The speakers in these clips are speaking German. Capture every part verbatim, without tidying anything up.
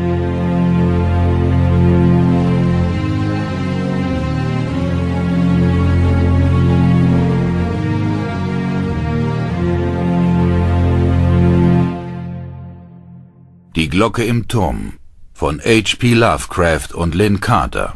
Die Glocke im Turm von H P Lovecraft und Lynn Carter.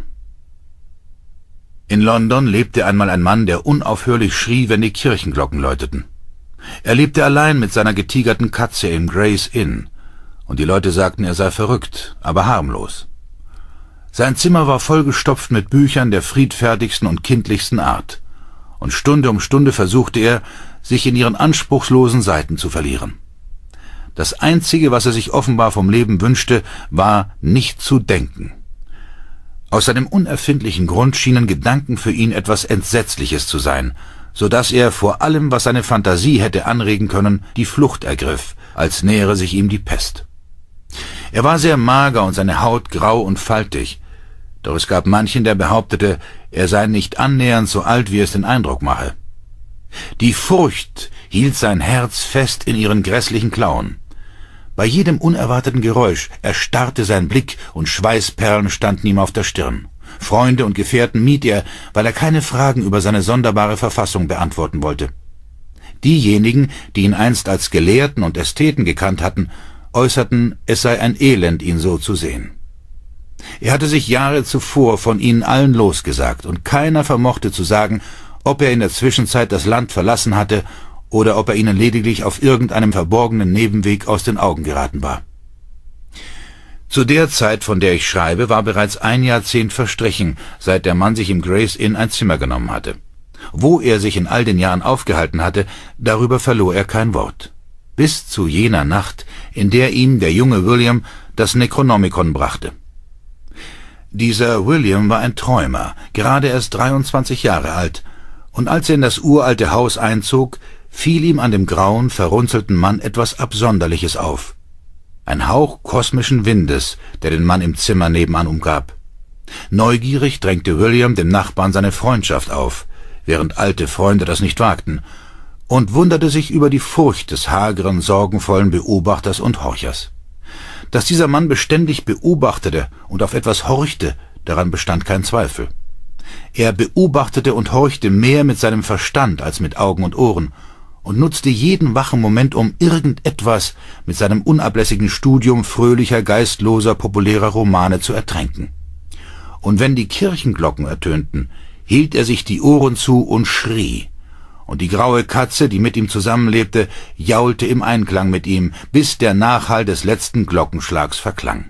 In London lebte einmal ein Mann, der unaufhörlich schrie, wenn die Kirchenglocken läuteten. Er lebte allein mit seiner getigerten Katze im Gray's Inn, und die Leute sagten, er sei verrückt, aber harmlos. Sein Zimmer war vollgestopft mit Büchern der friedfertigsten und kindlichsten Art, und Stunde um Stunde versuchte er, sich in ihren anspruchslosen Seiten zu verlieren. Das Einzige, was er sich offenbar vom Leben wünschte, war, nicht zu denken. Aus seinem unerfindlichen Grund schienen Gedanken für ihn etwas Entsetzliches zu sein, so dass er vor allem, was seine Fantasie hätte anregen können, die Flucht ergriff, als nähere sich ihm die Pest. Er war sehr mager und seine Haut grau und faltig, doch es gab manchen, der behauptete, er sei nicht annähernd so alt, wie es den Eindruck mache. Die Furcht hielt sein Herz fest in ihren grässlichen Klauen. Bei jedem unerwarteten Geräusch erstarrte sein Blick und Schweißperlen standen ihm auf der Stirn. Freunde und Gefährten mied er, weil er keine Fragen über seine sonderbare Verfassung beantworten wollte. Diejenigen, die ihn einst als Gelehrten und Ästheten gekannt hatten, äußerten, es sei ein Elend, ihn so zu sehen. Er hatte sich Jahre zuvor von ihnen allen losgesagt, und keiner vermochte zu sagen, ob er in der Zwischenzeit das Land verlassen hatte oder ob er ihnen lediglich auf irgendeinem verborgenen Nebenweg aus den Augen geraten war. Zu der Zeit, von der ich schreibe, war bereits ein Jahrzehnt verstrichen, seit der Mann sich im Gray's Inn ein Zimmer genommen hatte. Wo er sich in all den Jahren aufgehalten hatte, darüber verlor er kein Wort. Bis zu jener Nacht, in der ihm der junge William das Necronomicon brachte. Dieser William war ein Träumer, gerade erst dreiundzwanzig Jahre alt, und als er in das uralte Haus einzog, fiel ihm an dem grauen, verrunzelten Mann etwas Absonderliches auf. Ein Hauch kosmischen Windes, der den Mann im Zimmer nebenan umgab. Neugierig drängte William dem Nachbarn seine Freundschaft auf, während alte Freunde das nicht wagten, und wunderte sich über die Furcht des hageren, sorgenvollen Beobachters und Horchers. Dass dieser Mann beständig beobachtete und auf etwas horchte, daran bestand kein Zweifel. Er beobachtete und horchte mehr mit seinem Verstand als mit Augen und Ohren und nutzte jeden wachen Moment, um irgendetwas mit seinem unablässigen Studium fröhlicher, geistloser, populärer Romane zu ertränken. Und wenn die Kirchenglocken ertönten, hielt er sich die Ohren zu und schrie, und die graue Katze, die mit ihm zusammenlebte, jaulte im Einklang mit ihm, bis der Nachhall des letzten Glockenschlags verklang.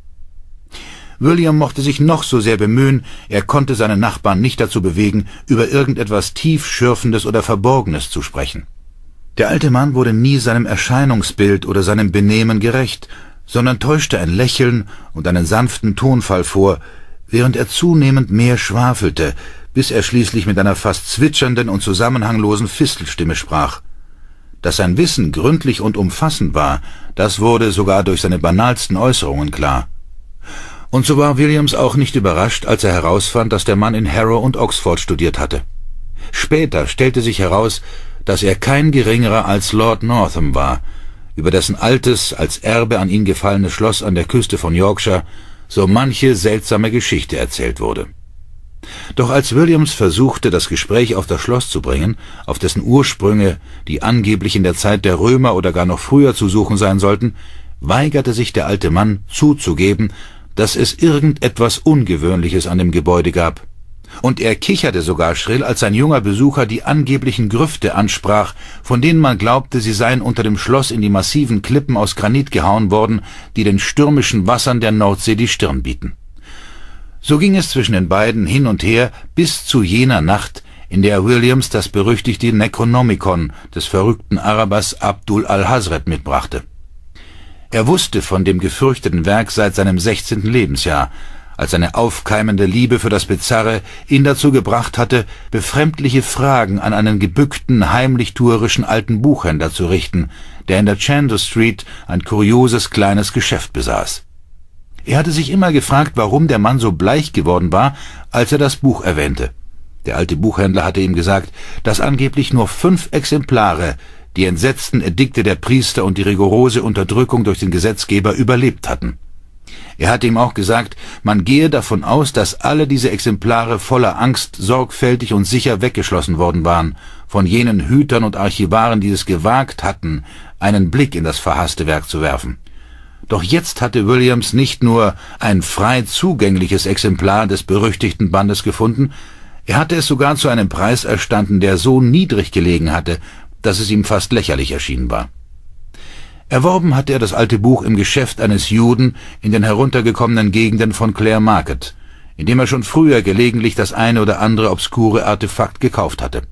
William mochte sich noch so sehr bemühen, er konnte seine Nachbarn nicht dazu bewegen, über irgendetwas Tiefschürfendes oder Verborgenes zu sprechen. Der alte Mann wurde nie seinem Erscheinungsbild oder seinem Benehmen gerecht, sondern täuschte ein Lächeln und einen sanften Tonfall vor, während er zunehmend mehr schwafelte, bis er schließlich mit einer fast zwitschernden und zusammenhanglosen Fistelstimme sprach. Dass sein Wissen gründlich und umfassend war, das wurde sogar durch seine banalsten Äußerungen klar. Und so war Williams auch nicht überrascht, als er herausfand, dass der Mann in Harrow und Oxford studiert hatte. Später stellte sich heraus, dass er kein geringerer als Lord Northam war, über dessen altes, als Erbe an ihn gefallenes Schloss an der Küste von Yorkshire so manche seltsame Geschichte erzählt wurde. Doch als Williams versuchte, das Gespräch auf das Schloss zu bringen, auf dessen Ursprünge, die angeblich in der Zeit der Römer oder gar noch früher zu suchen sein sollten, weigerte sich der alte Mann zuzugeben, dass es irgendetwas Ungewöhnliches an dem Gebäude gab. Und er kicherte sogar schrill, als ein junger Besucher die angeblichen Grüfte ansprach, von denen man glaubte, sie seien unter dem Schloss in die massiven Klippen aus Granit gehauen worden, die den stürmischen Wassern der Nordsee die Stirn bieten. So ging es zwischen den beiden hin und her bis zu jener Nacht, in der Williams das berüchtigte Necronomicon des verrückten Arabers Abdul al-Hazred mitbrachte. Er wusste von dem gefürchteten Werk seit seinem sechzehnten Lebensjahr, als seine aufkeimende Liebe für das Bizarre ihn dazu gebracht hatte, befremdliche Fragen an einen gebückten, heimlichtuerischen alten Buchhändler zu richten, der in der Chandos Street ein kurioses kleines Geschäft besaß. Er hatte sich immer gefragt, warum der Mann so bleich geworden war, als er das Buch erwähnte. Der alte Buchhändler hatte ihm gesagt, dass angeblich nur fünf Exemplare die entsetzten Edikte der Priester und die rigorose Unterdrückung durch den Gesetzgeber überlebt hatten. Er hatte ihm auch gesagt, man gehe davon aus, dass alle diese Exemplare voller Angst sorgfältig und sicher weggeschlossen worden waren, von jenen Hütern und Archivaren, die es gewagt hatten, einen Blick in das verhasste Werk zu werfen. Doch jetzt hatte Williams nicht nur ein frei zugängliches Exemplar des berüchtigten Bandes gefunden, er hatte es sogar zu einem Preis erstanden, der so niedrig gelegen hatte, dass es ihm fast lächerlich erschienen war. Erworben hatte er das alte Buch im Geschäft eines Juden in den heruntergekommenen Gegenden von Clare Market, in dem er schon früher gelegentlich das eine oder andere obskure Artefakt gekauft hatte.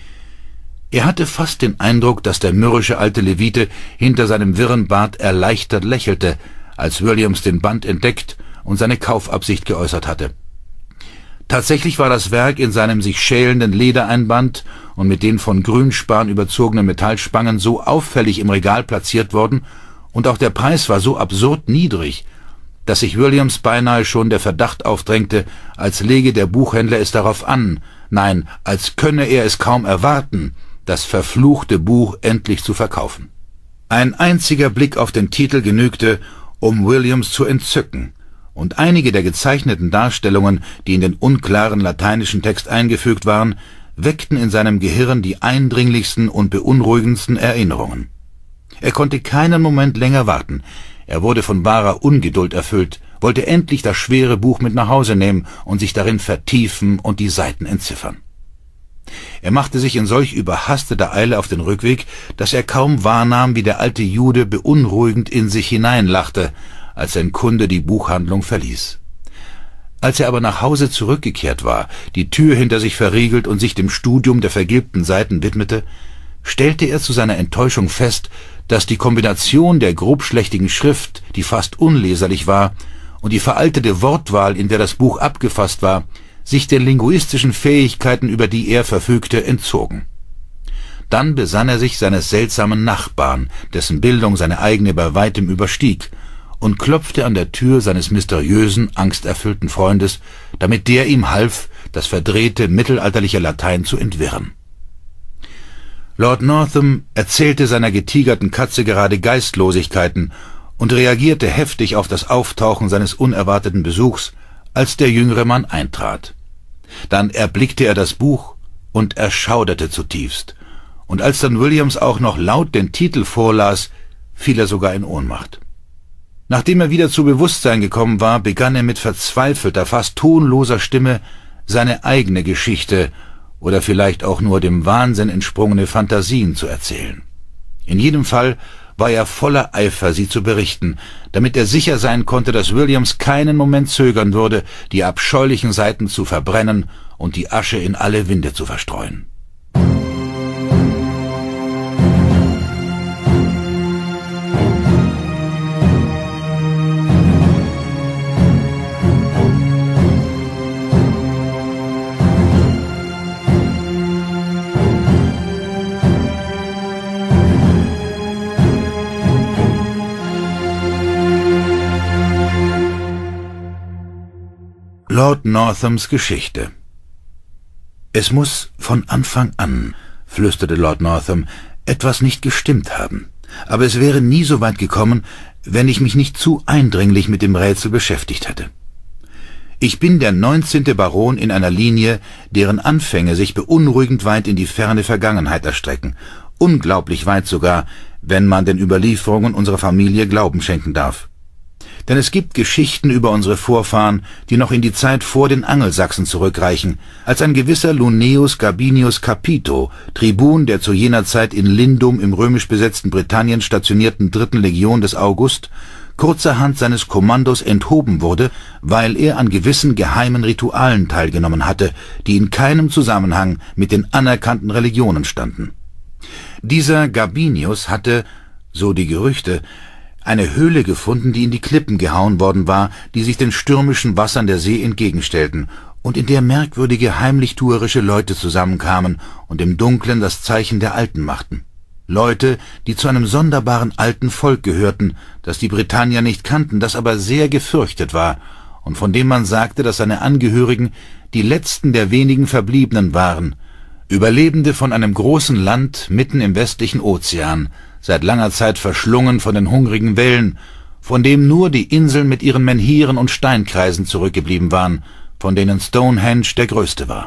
Er hatte fast den Eindruck, dass der mürrische alte Levite hinter seinem wirren Bart erleichtert lächelte, als Williams den Band entdeckt und seine Kaufabsicht geäußert hatte. Tatsächlich war das Werk in seinem sich schälenden Ledereinband und mit den von Grünspan überzogenen Metallspangen so auffällig im Regal platziert worden, und auch der Preis war so absurd niedrig, dass sich Williams beinahe schon der Verdacht aufdrängte, als lege der Buchhändler es darauf an, nein, als könne er es kaum erwarten, das verfluchte Buch endlich zu verkaufen. Ein einziger Blick auf den Titel genügte, um Williams zu entzücken, und einige der gezeichneten Darstellungen, die in den unklaren lateinischen Text eingefügt waren, weckten in seinem Gehirn die eindringlichsten und beunruhigendsten Erinnerungen. Er konnte keinen Moment länger warten. Er wurde von wahrer Ungeduld erfüllt, wollte endlich das schwere Buch mit nach Hause nehmen und sich darin vertiefen und die Seiten entziffern. Er machte sich in solch überhasteter Eile auf den Rückweg, dass er kaum wahrnahm, wie der alte Jude beunruhigend in sich hineinlachte, als sein Kunde die Buchhandlung verließ. Als er aber nach Hause zurückgekehrt war, die Tür hinter sich verriegelt und sich dem Studium der vergilbten Seiten widmete, stellte er zu seiner Enttäuschung fest, dass die Kombination der grobschlächtigen Schrift, die fast unleserlich war, und die veraltete Wortwahl, in der das Buch abgefasst war, sich den linguistischen Fähigkeiten, über die er verfügte, entzogen. Dann besann er sich seines seltsamen Nachbarn, dessen Bildung seine eigene bei weitem überstieg, und klopfte an der Tür seines mysteriösen, angsterfüllten Freundes, damit der ihm half, das verdrehte mittelalterliche Latein zu entwirren. Lord Northam erzählte seiner getigerten Katze gerade Geistlosigkeiten und reagierte heftig auf das Auftauchen seines unerwarteten Besuchs, als der jüngere Mann eintrat. Dann erblickte er das Buch und erschauderte zutiefst, und als dann Williams auch noch laut den Titel vorlas, fiel er sogar in Ohnmacht. Nachdem er wieder zu Bewusstsein gekommen war, begann er mit verzweifelter, fast tonloser Stimme seine eigene Geschichte oder vielleicht auch nur dem Wahnsinn entsprungene Fantasien zu erzählen. In jedem Fall war er voller Eifer, sie zu berichten, damit er sicher sein konnte, dass Williams keinen Moment zögern würde, die abscheulichen Seiten zu verbrennen und die Asche in alle Winde zu verstreuen. Lord Northams Geschichte. »Es muss von Anfang an«, flüsterte Lord Northam, »etwas nicht gestimmt haben. Aber es wäre nie so weit gekommen, wenn ich mich nicht zu eindringlich mit dem Rätsel beschäftigt hätte. Ich bin der neunzehnte Baron in einer Linie, deren Anfänge sich beunruhigend weit in die ferne Vergangenheit erstrecken, unglaublich weit sogar, wenn man den Überlieferungen unserer Familie Glauben schenken darf. Denn es gibt Geschichten über unsere Vorfahren, die noch in die Zeit vor den Angelsachsen zurückreichen, als ein gewisser Lunneus Gabinius Capito, Tribun der zu jener Zeit in Lindum im römisch besetzten Britannien stationierten dritten Legion des August, kurzerhand seines Kommandos enthoben wurde, weil er an gewissen geheimen Ritualen teilgenommen hatte, die in keinem Zusammenhang mit den anerkannten Religionen standen. Dieser Gabinius hatte, so die Gerüchte, eine Höhle gefunden, die in die Klippen gehauen worden war, die sich den stürmischen Wassern der See entgegenstellten und in der merkwürdige, heimlichtuerische Leute zusammenkamen und im Dunklen das Zeichen der Alten machten. Leute, die zu einem sonderbaren alten Volk gehörten, das die Britannier nicht kannten, das aber sehr gefürchtet war und von dem man sagte, dass seine Angehörigen die letzten der wenigen Verbliebenen waren, Überlebende von einem großen Land mitten im westlichen Ozean, seit langer Zeit verschlungen von den hungrigen Wellen, von dem nur die Inseln mit ihren Menhiren und Steinkreisen zurückgeblieben waren, von denen Stonehenge der größte war.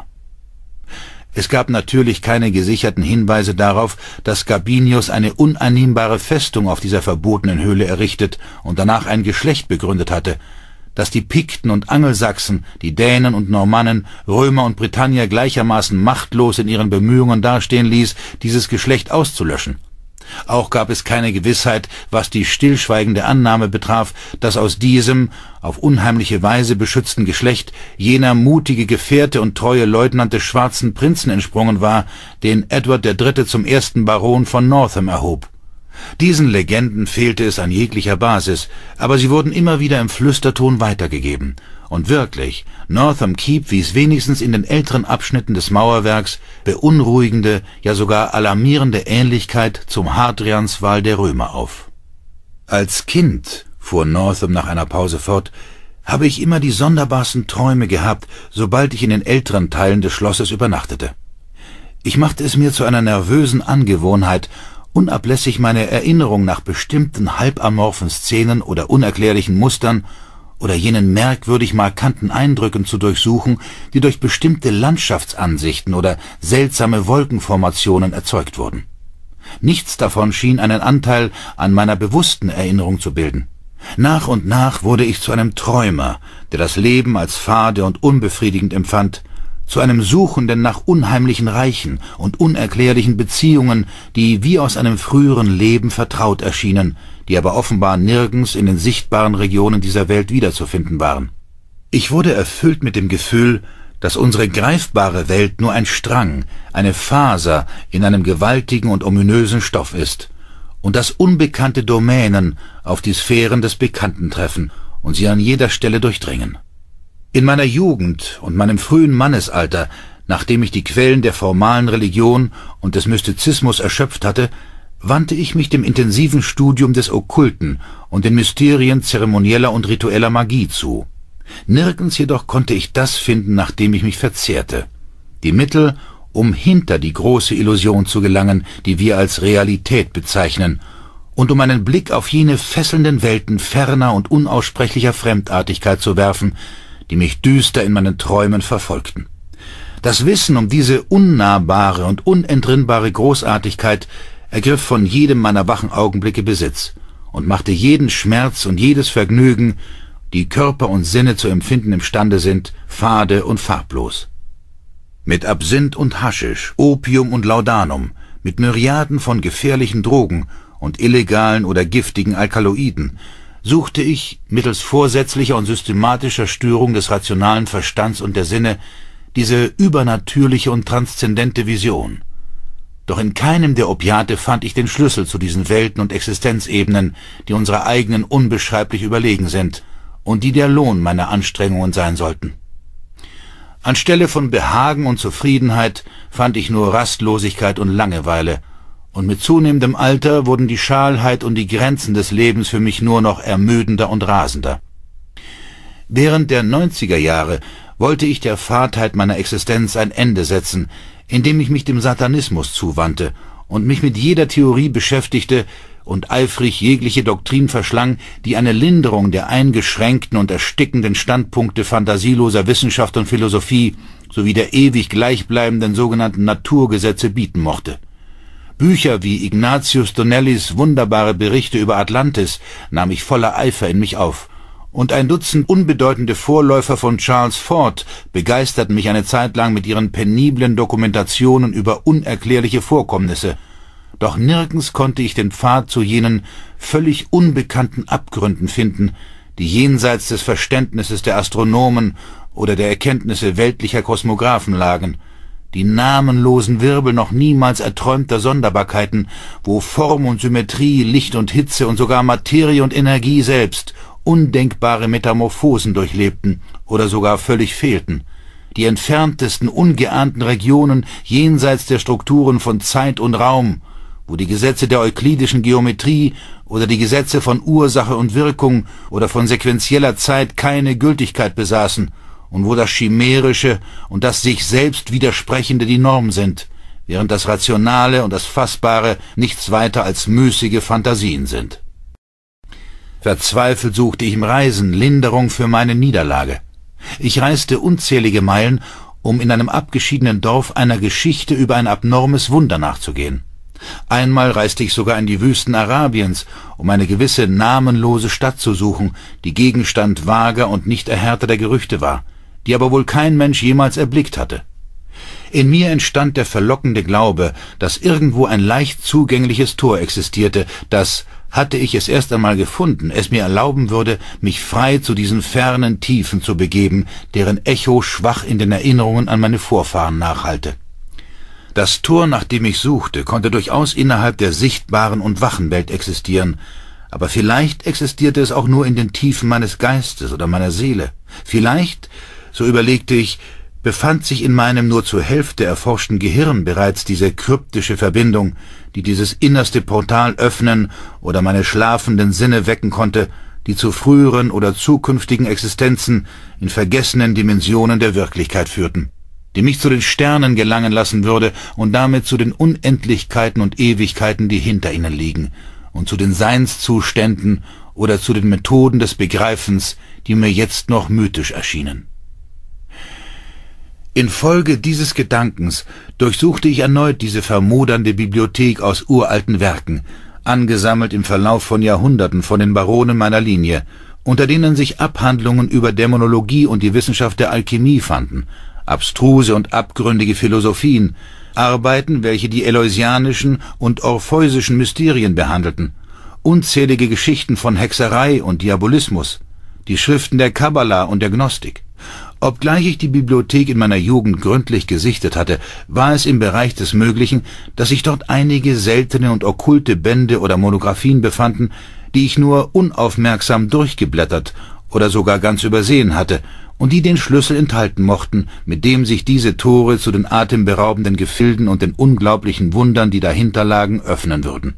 Es gab natürlich keine gesicherten Hinweise darauf, dass Gabinius eine uneinnehmbare Festung auf dieser verbotenen Höhle errichtet und danach ein Geschlecht begründet hatte, dass die Pikten und Angelsachsen, die Dänen und Normannen, Römer und Britannier gleichermaßen machtlos in ihren Bemühungen dastehen ließ, dieses Geschlecht auszulöschen. Auch gab es keine Gewissheit, was die stillschweigende Annahme betraf, dass aus diesem, auf unheimliche Weise beschützten Geschlecht jener mutige Gefährte und treue Leutnant des Schwarzen Prinzen entsprungen war, den Edward der Dritte zum ersten Baron von Northam erhob. Diesen Legenden fehlte es an jeglicher Basis, aber sie wurden immer wieder im Flüsterton weitergegeben. Und wirklich, Northam Keep wies wenigstens in den älteren Abschnitten des Mauerwerks beunruhigende, ja sogar alarmierende Ähnlichkeit zum Hadrianswall der Römer auf. Als Kind, fuhr Northam nach einer Pause fort, habe ich immer die sonderbarsten Träume gehabt, sobald ich in den älteren Teilen des Schlosses übernachtete. Ich machte es mir zu einer nervösen Angewohnheit, unablässig meine Erinnerung nach bestimmten halbamorphen Szenen oder unerklärlichen Mustern oder jenen merkwürdig markanten Eindrücken zu durchsuchen, die durch bestimmte Landschaftsansichten oder seltsame Wolkenformationen erzeugt wurden. Nichts davon schien einen Anteil an meiner bewussten Erinnerung zu bilden. Nach und nach wurde ich zu einem Träumer, der das Leben als fade und unbefriedigend empfand, zu einem Suchenden nach unheimlichen Reichen und unerklärlichen Beziehungen, die wie aus einem früheren Leben vertraut erschienen, die aber offenbar nirgends in den sichtbaren Regionen dieser Welt wiederzufinden waren. Ich wurde erfüllt mit dem Gefühl, dass unsere greifbare Welt nur ein Strang, eine Faser in einem gewaltigen und ominösen Stoff ist, und dass unbekannte Domänen auf die Sphären des Bekannten treffen und sie an jeder Stelle durchdringen. In meiner Jugend und meinem frühen Mannesalter, nachdem ich die Quellen der formalen Religion und des Mystizismus erschöpft hatte, wandte ich mich dem intensiven Studium des Okkulten und den Mysterien zeremonieller und ritueller Magie zu. Nirgends jedoch konnte ich das finden, nach dem ich mich verzehrte. Die Mittel, um hinter die große Illusion zu gelangen, die wir als Realität bezeichnen, und um einen Blick auf jene fesselnden Welten ferner und unaussprechlicher Fremdartigkeit zu werfen, die mich düster in meinen Träumen verfolgten. Das Wissen um diese unnahbare und unentrinnbare Großartigkeit ergriff von jedem meiner wachen Augenblicke Besitz und machte jeden Schmerz und jedes Vergnügen, die Körper und Sinne zu empfinden imstande sind, fade und farblos. Mit Absinth und Haschisch, Opium und Laudanum, mit Myriaden von gefährlichen Drogen und illegalen oder giftigen Alkaloiden suchte ich, mittels vorsätzlicher und systematischer Störung des rationalen Verstands und der Sinne, diese übernatürliche und transzendente Vision. Doch in keinem der Opiate fand ich den Schlüssel zu diesen Welten und Existenzebenen, die unserer eigenen unbeschreiblich überlegen sind und die der Lohn meiner Anstrengungen sein sollten. Anstelle von Behagen und Zufriedenheit fand ich nur Rastlosigkeit und Langeweile, und mit zunehmendem Alter wurden die Schalheit und die Grenzen des Lebens für mich nur noch ermüdender und rasender. Während der neunziger Jahre wollte ich der Fadheit meiner Existenz ein Ende setzen, indem ich mich dem Satanismus zuwandte und mich mit jeder Theorie beschäftigte und eifrig jegliche Doktrin verschlang, die eine Linderung der eingeschränkten und erstickenden Standpunkte fantasieloser Wissenschaft und Philosophie sowie der ewig gleichbleibenden sogenannten Naturgesetze bieten mochte. Bücher wie Ignatius Donnellis wunderbare Berichte über Atlantis nahm ich voller Eifer in mich auf, und ein Dutzend unbedeutende Vorläufer von Charles Fort begeisterten mich eine Zeit lang mit ihren peniblen Dokumentationen über unerklärliche Vorkommnisse, doch nirgends konnte ich den Pfad zu jenen völlig unbekannten Abgründen finden, die jenseits des Verständnisses der Astronomen oder der Erkenntnisse weltlicher Kosmographen lagen, die namenlosen Wirbel noch niemals erträumter Sonderbarkeiten, wo Form und Symmetrie, Licht und Hitze und sogar Materie und Energie selbst undenkbare Metamorphosen durchlebten oder sogar völlig fehlten, die entferntesten, ungeahnten Regionen jenseits der Strukturen von Zeit und Raum, wo die Gesetze der euklidischen Geometrie oder die Gesetze von Ursache und Wirkung oder von sequenzieller Zeit keine Gültigkeit besaßen, und wo das Chimärische und das sich selbst Widersprechende die Norm sind, während das Rationale und das Fassbare nichts weiter als müßige Fantasien sind. Verzweifelt suchte ich im Reisen Linderung für meine Niederlage. Ich reiste unzählige Meilen, um in einem abgeschiedenen Dorf einer Geschichte über ein abnormes Wunder nachzugehen. Einmal reiste ich sogar in die Wüsten Arabiens, um eine gewisse namenlose Stadt zu suchen, die Gegenstand vager und nicht erhärteter Gerüchte war, die aber wohl kein Mensch jemals erblickt hatte. In mir entstand der verlockende Glaube, dass irgendwo ein leicht zugängliches Tor existierte, das, hatte ich es erst einmal gefunden, es mir erlauben würde, mich frei zu diesen fernen Tiefen zu begeben, deren Echo schwach in den Erinnerungen an meine Vorfahren nachhallte. Das Tor, nach dem ich suchte, konnte durchaus innerhalb der sichtbaren und wachen Welt existieren, aber vielleicht existierte es auch nur in den Tiefen meines Geistes oder meiner Seele. Vielleicht, so überlegte ich, befand sich in meinem nur zur Hälfte erforschten Gehirn bereits diese kryptische Verbindung, die dieses innerste Portal öffnen oder meine schlafenden Sinne wecken konnte, die zu früheren oder zukünftigen Existenzen in vergessenen Dimensionen der Wirklichkeit führten, die mich zu den Sternen gelangen lassen würde und damit zu den Unendlichkeiten und Ewigkeiten, die hinter ihnen liegen, und zu den Seinszuständen oder zu den Methoden des Begreifens, die mir jetzt noch mythisch erschienen. Infolge dieses Gedankens durchsuchte ich erneut diese vermodernde Bibliothek aus uralten Werken, angesammelt im Verlauf von Jahrhunderten von den Baronen meiner Linie, unter denen sich Abhandlungen über Dämonologie und die Wissenschaft der Alchemie fanden, abstruse und abgründige Philosophien, Arbeiten, welche die eleusianischen und orpheusischen Mysterien behandelten, unzählige Geschichten von Hexerei und Diabolismus, die Schriften der Kabbala und der Gnostik. Obgleich ich die Bibliothek in meiner Jugend gründlich gesichtet hatte, war es im Bereich des Möglichen, dass sich dort einige seltene und okkulte Bände oder Monographien befanden, die ich nur unaufmerksam durchgeblättert oder sogar ganz übersehen hatte und die den Schlüssel enthalten mochten, mit dem sich diese Tore zu den atemberaubenden Gefilden und den unglaublichen Wundern, die dahinter lagen, öffnen würden.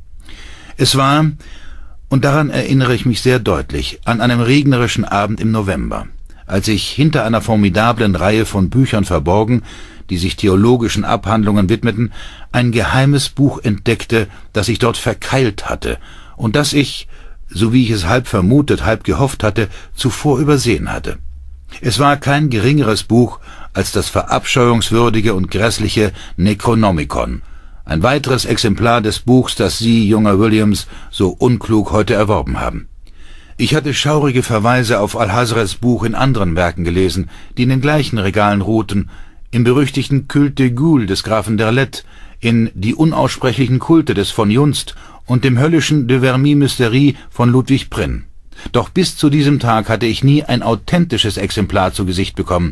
Es war, und daran erinnere ich mich sehr deutlich, an einem regnerischen Abend im November, als ich hinter einer formidablen Reihe von Büchern verborgen, die sich theologischen Abhandlungen widmeten, ein geheimes Buch entdeckte, das ich dort verkeilt hatte und das ich, so wie ich es halb vermutet, halb gehofft hatte, zuvor übersehen hatte. Es war kein geringeres Buch als das verabscheuungswürdige und grässliche Necronomicon, ein weiteres Exemplar des Buchs, das Sie, junger Williams, so unklug heute erworben haben. Ich hatte schaurige Verweise auf Alhazrets Buch in anderen Werken gelesen, die in den gleichen Regalen ruhten, im berüchtigten Culte de Gaulle des Grafen d'Erlette, in Die unaussprechlichen Kulte des von Junst und dem höllischen De Vermis Mysterie von Ludwig Prinn. Doch bis zu diesem Tag hatte ich nie ein authentisches Exemplar zu Gesicht bekommen.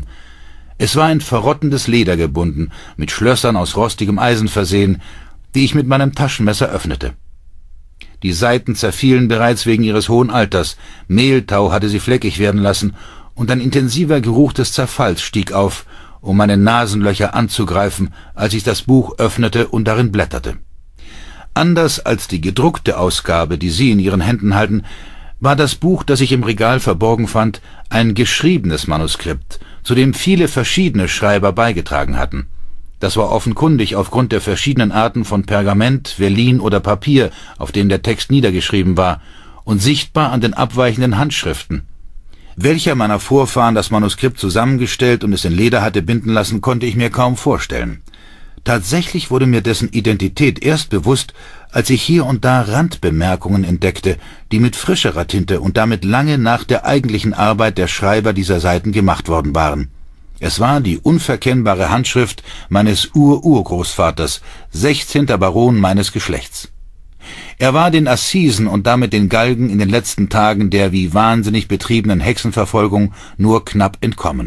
Es war in verrottendes Leder gebunden, mit Schlössern aus rostigem Eisen versehen, die ich mit meinem Taschenmesser öffnete. Die Seiten zerfielen bereits wegen ihres hohen Alters, Mehltau hatte sie fleckig werden lassen, und ein intensiver Geruch des Zerfalls stieg auf, um meine Nasenlöcher anzugreifen, als ich das Buch öffnete und darin blätterte. Anders als die gedruckte Ausgabe, die Sie in Ihren Händen halten, war das Buch, das ich im Regal verborgen fand, ein geschriebenes Manuskript, zu dem viele verschiedene Schreiber beigetragen hatten. Das war offenkundig aufgrund der verschiedenen Arten von Pergament, Velin oder Papier, auf dem der Text niedergeschrieben war, und sichtbar an den abweichenden Handschriften. Welcher meiner Vorfahren das Manuskript zusammengestellt und es in Leder hatte binden lassen, konnte ich mir kaum vorstellen. Tatsächlich wurde mir dessen Identität erst bewusst, als ich hier und da Randbemerkungen entdeckte, die mit frischerer Tinte und damit lange nach der eigentlichen Arbeit der Schreiber dieser Seiten gemacht worden waren. Es war die unverkennbare Handschrift meines Ur-Urgroßvaters, sechzehnter Baron meines Geschlechts. Er war den Assisen und damit den Galgen in den letzten Tagen der wie wahnsinnig betriebenen Hexenverfolgung nur knapp entkommen.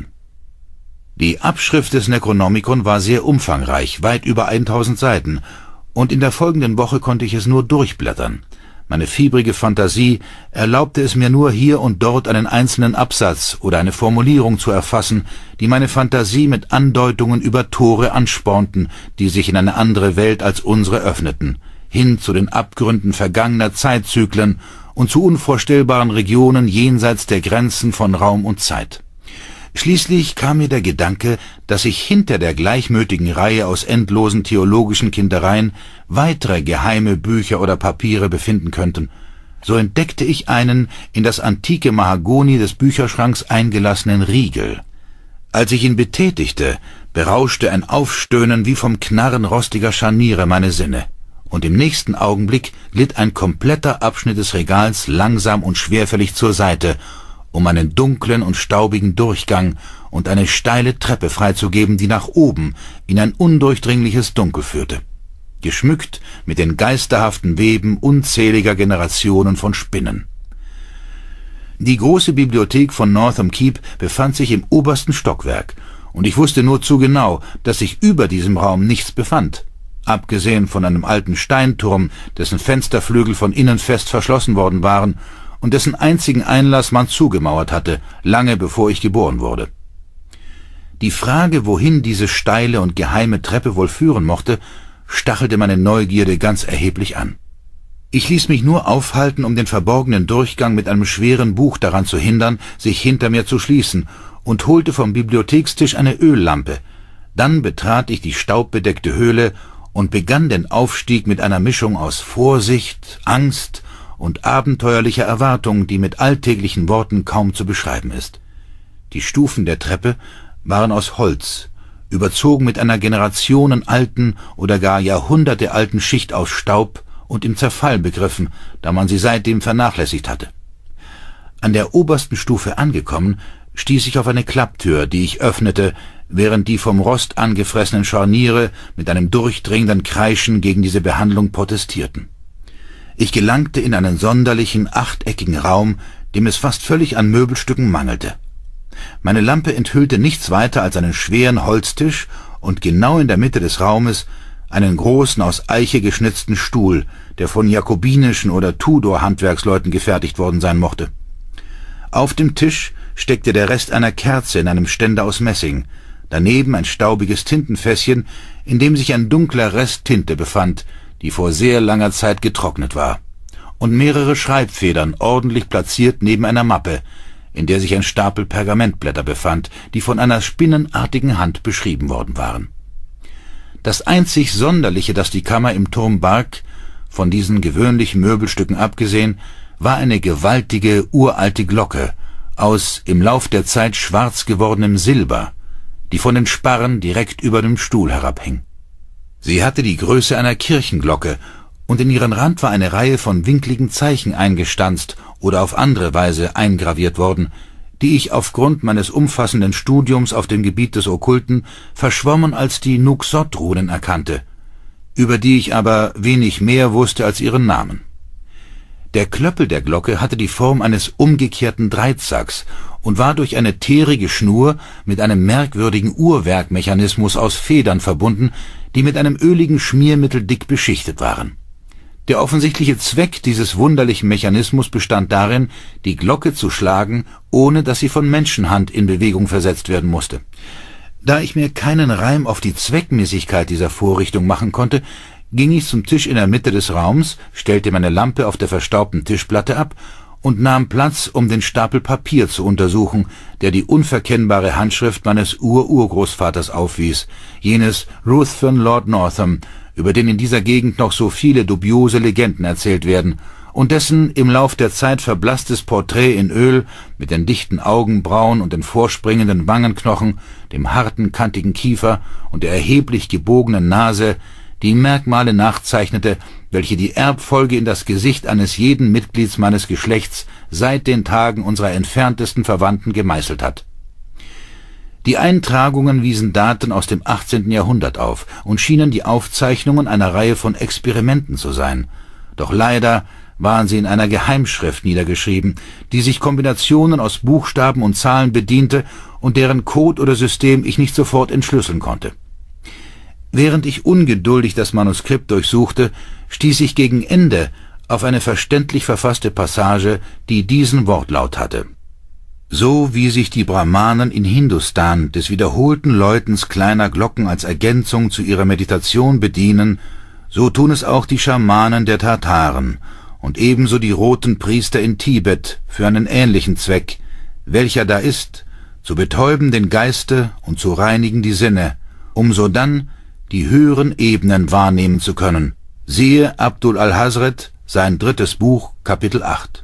Die Abschrift des Necronomicon war sehr umfangreich, weit über tausend Seiten, und in der folgenden Woche konnte ich es nur durchblättern. Meine fiebrige Fantasie erlaubte es mir nur, hier und dort einen einzelnen Absatz oder eine Formulierung zu erfassen, die meine Fantasie mit Andeutungen über Tore anspornten, die sich in eine andere Welt als unsere öffneten, hin zu den Abgründen vergangener Zeitzyklen und zu unvorstellbaren Regionen jenseits der Grenzen von Raum und Zeit. Schließlich kam mir der Gedanke, dass sich hinter der gleichmütigen Reihe aus endlosen theologischen Kindereien weitere geheime Bücher oder Papiere befinden könnten. so entdeckte ich einen in das antike Mahagoni des Bücherschranks eingelassenen Riegel. Als ich ihn betätigte, berauschte ein Aufstöhnen wie vom Knarren rostiger Scharniere meine Sinne, und im nächsten Augenblick glitt ein kompletter Abschnitt des Regals langsam und schwerfällig zur Seite, um einen dunklen und staubigen Durchgang und eine steile Treppe freizugeben, die nach oben in ein undurchdringliches Dunkel führte, geschmückt mit den geisterhaften Weben unzähliger Generationen von Spinnen. Die große Bibliothek von Northam Keep befand sich im obersten Stockwerk, und ich wusste nur zu genau, dass sich über diesem Raum nichts befand, abgesehen von einem alten Steinturm, dessen Fensterflügel von innen fest verschlossen worden waren und dessen einzigen Einlass man zugemauert hatte, lange bevor ich geboren wurde. Die Frage, wohin diese steile und geheime Treppe wohl führen mochte, stachelte meine Neugierde ganz erheblich an. Ich ließ mich nur aufhalten, um den verborgenen Durchgang mit einem schweren Buch daran zu hindern, sich hinter mir zu schließen, und holte vom Bibliothekstisch eine Öllampe. Dann betrat ich die staubbedeckte Höhle und begann den Aufstieg mit einer Mischung aus Vorsicht, Angst und abenteuerlicher Erwartung, die mit alltäglichen Worten kaum zu beschreiben ist. Die Stufen der Treppe waren aus Holz, überzogen mit einer generationenalten oder gar jahrhundertealten Schicht aus Staub und im Zerfall begriffen, da man sie seitdem vernachlässigt hatte. An der obersten Stufe angekommen, stieß ich auf eine Klapptür, die ich öffnete, während die vom Rost angefressenen Scharniere mit einem durchdringenden Kreischen gegen diese Behandlung protestierten. Ich gelangte in einen sonderlichen, achteckigen Raum, dem es fast völlig an Möbelstücken mangelte. Meine Lampe enthüllte nichts weiter als einen schweren Holztisch und genau in der Mitte des Raumes einen großen, aus Eiche geschnitzten Stuhl, der von jakobinischen oder Tudor-Handwerksleuten gefertigt worden sein mochte. Auf dem Tisch steckte der Rest einer Kerze in einem Ständer aus Messing, daneben ein staubiges Tintenfässchen, in dem sich ein dunkler Rest Tinte befand, die vor sehr langer Zeit getrocknet war, und mehrere Schreibfedern ordentlich platziert neben einer Mappe, in der sich ein Stapel Pergamentblätter befand, die von einer spinnenartigen Hand beschrieben worden waren. Das einzig Sonderliche, das die Kammer im Turm barg, von diesen gewöhnlichen Möbelstücken abgesehen, war eine gewaltige, uralte Glocke aus im Lauf der Zeit schwarz gewordenem Silber, die von den Sparren direkt über dem Stuhl herabhing. Sie hatte die Größe einer Kirchenglocke, und in ihren Rand war eine Reihe von winkligen Zeichen eingestanzt oder auf andere Weise eingraviert worden, die ich aufgrund meines umfassenden Studiums auf dem Gebiet des Okkulten verschwommen als die Nuxot-Runen erkannte, über die ich aber wenig mehr wusste als ihren Namen. Der Klöppel der Glocke hatte die Form eines umgekehrten Dreizacks und war durch eine teerige Schnur mit einem merkwürdigen Uhrwerkmechanismus aus Federn verbunden, die mit einem öligen Schmiermittel dick beschichtet waren. Der offensichtliche Zweck dieses wunderlichen Mechanismus bestand darin, die Glocke zu schlagen, ohne dass sie von Menschenhand in Bewegung versetzt werden musste. Da ich mir keinen Reim auf die Zweckmäßigkeit dieser Vorrichtung machen konnte, ging ich zum Tisch in der Mitte des Raums, stellte meine Lampe auf der verstaubten Tischplatte ab und nahm Platz, um den Stapel Papier zu untersuchen, der die unverkennbare Handschrift meines Ur-Urgroßvaters aufwies, jenes Ruthven Lord Northam, über den in dieser Gegend noch so viele dubiose Legenden erzählt werden, und dessen im Lauf der Zeit verblasstes Porträt in Öl mit den dichten Augenbrauen und den vorspringenden Wangenknochen, dem harten, kantigen Kiefer und der erheblich gebogenen Nase die Merkmale nachzeichnete, welche die Erbfolge in das Gesicht eines jeden Mitglieds meines Geschlechts seit den Tagen unserer entferntesten Verwandten gemeißelt hat. Die Eintragungen wiesen Daten aus dem achtzehnten Jahrhundert auf und schienen die Aufzeichnungen einer Reihe von Experimenten zu sein. Doch leider waren sie in einer Geheimschrift niedergeschrieben, die sich Kombinationen aus Buchstaben und Zahlen bediente und deren Code oder System ich nicht sofort entschlüsseln konnte. Während ich ungeduldig das Manuskript durchsuchte, stieß ich gegen Ende auf eine verständlich verfasste Passage, die diesen Wortlaut hatte: So wie sich die Brahmanen in Hindustan des wiederholten Läutens kleiner Glocken als Ergänzung zu ihrer Meditation bedienen, so tun es auch die Schamanen der Tataren und ebenso die roten Priester in Tibet für einen ähnlichen Zweck, welcher da ist, zu betäuben den Geiste und zu reinigen die Sinne, um sodann die höheren Ebenen wahrnehmen zu können. Siehe Abdul al-Hazret, sein drittes Buch, Kapitel acht.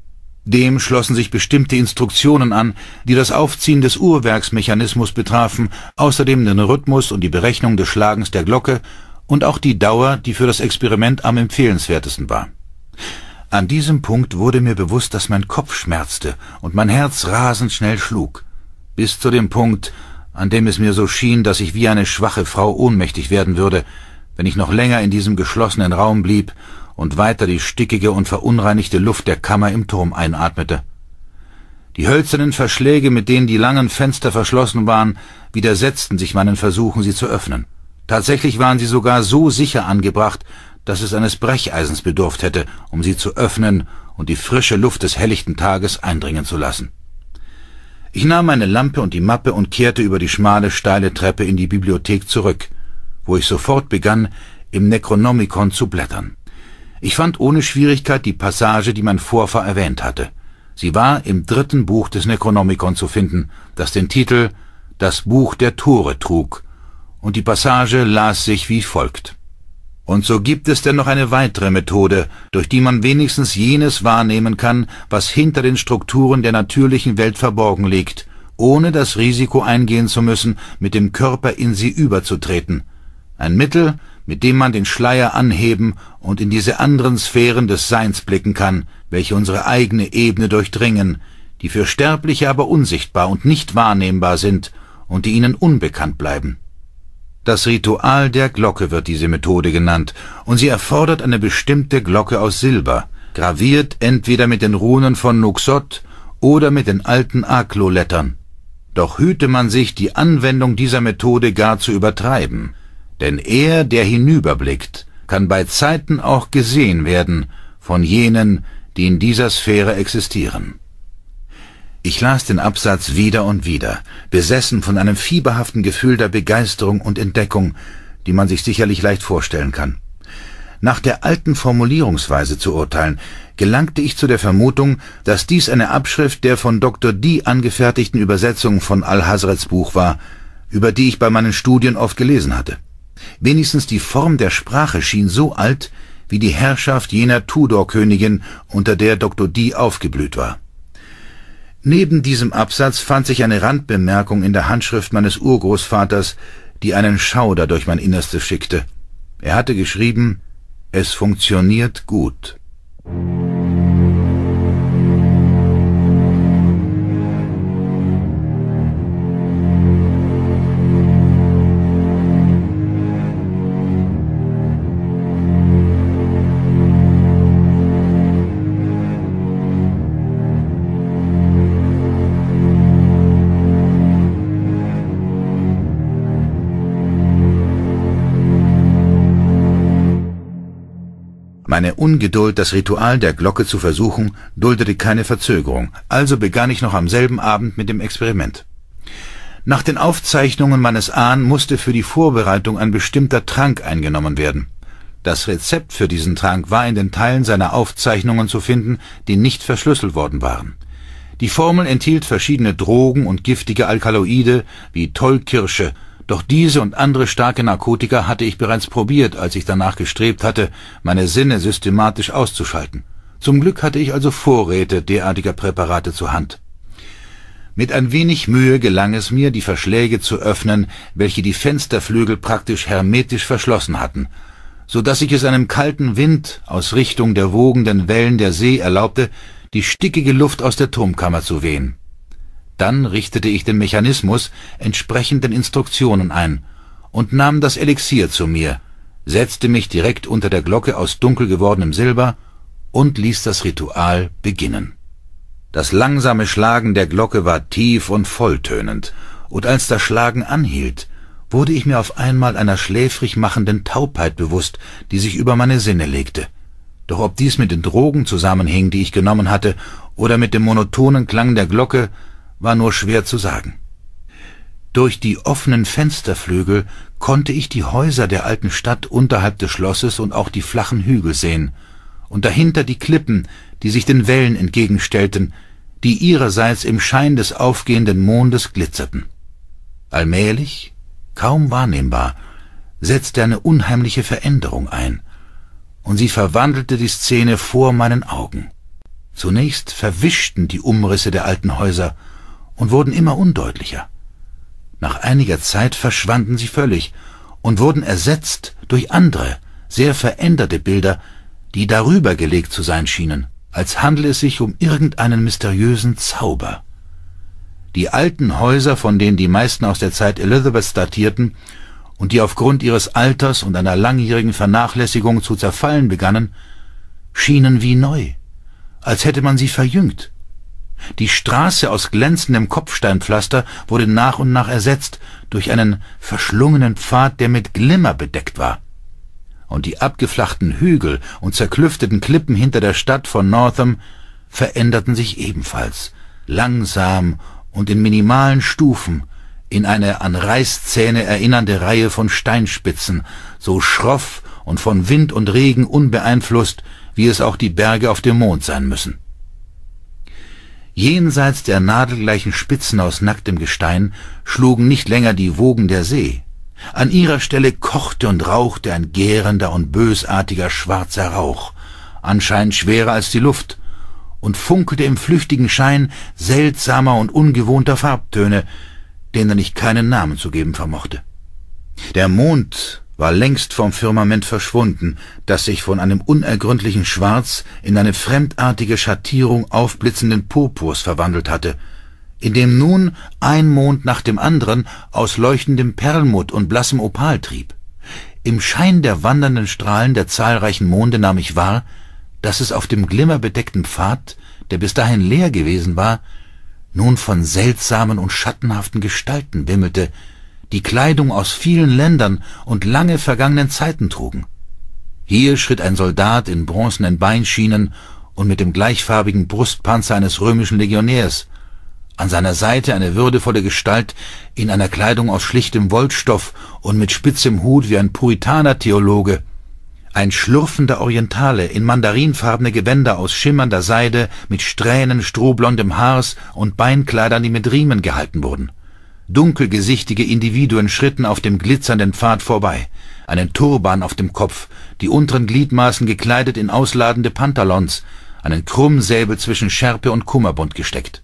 Dem schlossen sich bestimmte Instruktionen an, die das Aufziehen des Uhrwerksmechanismus betrafen, außerdem den Rhythmus und die Berechnung des Schlagens der Glocke und auch die Dauer, die für das Experiment am empfehlenswertesten war. An diesem Punkt wurde mir bewusst, dass mein Kopf schmerzte und mein Herz rasend schnell schlug, bis zu dem Punkt, an dem es mir so schien, dass ich wie eine schwache Frau ohnmächtig werden würde, wenn ich noch länger in diesem geschlossenen Raum blieb und weiter die stickige und verunreinigte Luft der Kammer im Turm einatmete. Die hölzernen Verschläge, mit denen die langen Fenster verschlossen waren, widersetzten sich meinen Versuchen, sie zu öffnen. Tatsächlich waren sie sogar so sicher angebracht, dass es eines Brecheisens bedurft hätte, um sie zu öffnen und die frische Luft des helllichten Tages eindringen zu lassen. Ich nahm meine Lampe und die Mappe und kehrte über die schmale, steile Treppe in die Bibliothek zurück, wo ich sofort begann, im Necronomicon zu blättern. Ich fand ohne Schwierigkeit die Passage, die mein Vorfahr erwähnt hatte. Sie war im dritten Buch des Necronomicon zu finden, das den Titel »Das Buch der Tore« trug, und die Passage las sich wie folgt. Und so gibt es denn noch eine weitere Methode, durch die man wenigstens jenes wahrnehmen kann, was hinter den Strukturen der natürlichen Welt verborgen liegt, ohne das Risiko eingehen zu müssen, mit dem Körper in sie überzutreten. Ein Mittel, mit dem man den Schleier anheben und in diese anderen Sphären des Seins blicken kann, welche unsere eigene Ebene durchdringen, die für Sterbliche aber unsichtbar und nicht wahrnehmbar sind und die ihnen unbekannt bleiben. Das Ritual der Glocke wird diese Methode genannt, und sie erfordert eine bestimmte Glocke aus Silber, graviert entweder mit den Runen von Nuxoth oder mit den alten Aklo-Lettern. Doch hüte man sich, die Anwendung dieser Methode gar zu übertreiben, denn er, der hinüberblickt, kann bei Zeiten auch gesehen werden von jenen, die in dieser Sphäre existieren. Ich las den Absatz wieder und wieder, besessen von einem fieberhaften Gefühl der Begeisterung und Entdeckung, die man sich sicherlich leicht vorstellen kann. Nach der alten Formulierungsweise zu urteilen, gelangte ich zu der Vermutung, dass dies eine Abschrift der von Doktor Dee angefertigten Übersetzung von Al-Hazrets Buch war, über die ich bei meinen Studien oft gelesen hatte. Wenigstens die Form der Sprache schien so alt wie die Herrschaft jener Tudor-Königin, unter der Doktor Dee aufgeblüht war. Neben diesem Absatz fand sich eine Randbemerkung in der Handschrift meines Urgroßvaters, die einen Schauder durch mein Innerstes schickte. Er hatte geschrieben: »Es funktioniert gut.« Meine Ungeduld, das Ritual der Glocke zu versuchen, duldete keine Verzögerung, also begann ich noch am selben Abend mit dem Experiment. Nach den Aufzeichnungen meines Ahn musste für die Vorbereitung ein bestimmter Trank eingenommen werden. Das Rezept für diesen Trank war in den Teilen seiner Aufzeichnungen zu finden, die nicht verschlüsselt worden waren. Die Formel enthielt verschiedene Drogen und giftige Alkaloide wie Tollkirsche, doch diese und andere starke Narkotika hatte ich bereits probiert, als ich danach gestrebt hatte, meine Sinne systematisch auszuschalten. Zum Glück hatte ich also Vorräte derartiger Präparate zur Hand. Mit ein wenig Mühe gelang es mir, die Verschläge zu öffnen, welche die Fensterflügel praktisch hermetisch verschlossen hatten, so dass ich es einem kalten Wind aus Richtung der wogenden Wellen der See erlaubte, die stickige Luft aus der Turmkammer zu wehen. Dann richtete ich den Mechanismus entsprechend den Instruktionen ein und nahm das Elixier zu mir, setzte mich direkt unter der Glocke aus dunkel gewordenem Silber und ließ das Ritual beginnen. Das langsame Schlagen der Glocke war tief und volltönend, und als das Schlagen anhielt, wurde ich mir auf einmal einer schläfrig machenden Taubheit bewusst, die sich über meine Sinne legte. Doch ob dies mit den Drogen zusammenhing, die ich genommen hatte, oder mit dem monotonen Klang der Glocke, war nur schwer zu sagen. Durch die offenen Fensterflügel konnte ich die Häuser der alten Stadt unterhalb des Schlosses und auch die flachen Hügel sehen, und dahinter die Klippen, die sich den Wellen entgegenstellten, die ihrerseits im Schein des aufgehenden Mondes glitzerten. Allmählich, kaum wahrnehmbar, setzte eine unheimliche Veränderung ein, und sie verwandelte die Szene vor meinen Augen. Zunächst verwischten die Umrisse der alten Häuser und wurden immer undeutlicher. Nach einiger Zeit verschwanden sie völlig und wurden ersetzt durch andere, sehr veränderte Bilder, die darüber gelegt zu sein schienen, als handle es sich um irgendeinen mysteriösen Zauber. Die alten Häuser, von denen die meisten aus der Zeit Elizabeths datierten und die aufgrund ihres Alters und einer langjährigen Vernachlässigung zu zerfallen begannen, schienen wie neu, als hätte man sie verjüngt. Die Straße aus glänzendem Kopfsteinpflaster wurde nach und nach ersetzt durch einen verschlungenen Pfad, der mit Glimmer bedeckt war. Und die abgeflachten Hügel und zerklüfteten Klippen hinter der Stadt von Northam veränderten sich ebenfalls, langsam und in minimalen Stufen, in eine an Reißzähne erinnernde Reihe von Steinspitzen, so schroff und von Wind und Regen unbeeinflusst, wie es auch die Berge auf dem Mond sein müssen. Jenseits der nadelgleichen Spitzen aus nacktem Gestein schlugen nicht länger die Wogen der See. An ihrer Stelle kochte und rauchte ein gärender und bösartiger schwarzer Rauch, anscheinend schwerer als die Luft, und funkelte im flüchtigen Schein seltsamer und ungewohnter Farbtöne, denen ich keinen Namen zu geben vermochte. Der Mond war längst vom Firmament verschwunden, das sich von einem unergründlichen Schwarz in eine fremdartige Schattierung aufblitzenden Purpurs verwandelt hatte, in dem nun ein Mond nach dem anderen aus leuchtendem Perlmutt und blassem Opal trieb. Im Schein der wandernden Strahlen der zahlreichen Monde nahm ich wahr, dass es auf dem glimmerbedeckten Pfad, der bis dahin leer gewesen war, nun von seltsamen und schattenhaften Gestalten wimmelte, die Kleidung aus vielen Ländern und lange vergangenen Zeiten trugen. Hier schritt ein Soldat in bronzenen Beinschienen und mit dem gleichfarbigen Brustpanzer eines römischen Legionärs, an seiner Seite eine würdevolle Gestalt in einer Kleidung aus schlichtem Wollstoff und mit spitzem Hut wie ein Puritaner-Theologe, ein schlurfender Orientale in mandarinfarbene Gewänder aus schimmernder Seide mit Strähnen strohblondem Haars und Beinkleidern, die mit Riemen gehalten wurden. Dunkelgesichtige Individuen schritten auf dem glitzernden Pfad vorbei, einen Turban auf dem Kopf, die unteren Gliedmaßen gekleidet in ausladende Pantalons, einen Krummsäbel zwischen Schärpe und Kummerbund gesteckt.